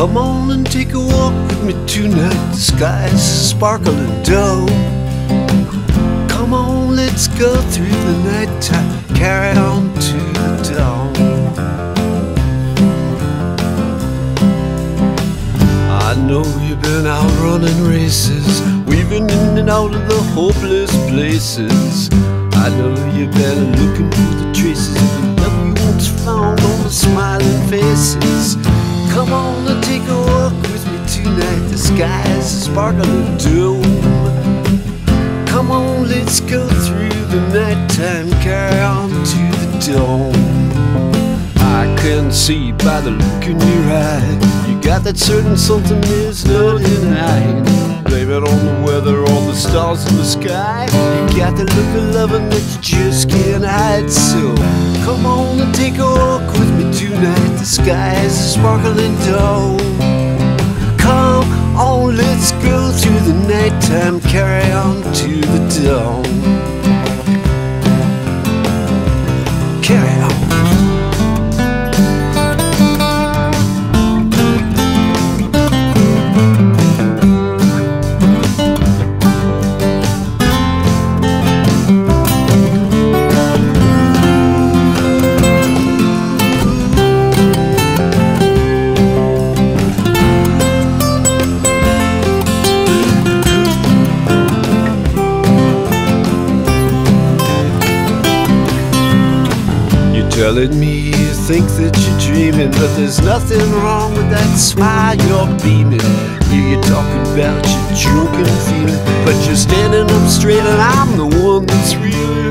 Come on and take a walk with me tonight. The sky's sparkling dough. Come on, let's go through the night time, carry on to the dawn. I know you've been out running races, weaving in and out of the hopeless places. I know you've been looking for the traces of the love you once found on the smiling faces. Come on and take a walk with me tonight. The sky's a sparkling dome. Come on, let's go through the nighttime, carry on to the dawn. I can see by the look in your eye, you got that certain something there's no denying. Blame it on the weather or the stars in the sky. You got the look of loving that you just can't hide. So come on and take a walk with me tonight. The sky's a sparkling dome. Come on, let's go through the nighttime, carry on to the dawn. Carry on. Telling me you think that you're dreaming, but there's nothing wrong with that smile you're beaming. You're talking about your drunken feeling, but you're standing up straight and I'm the one that's really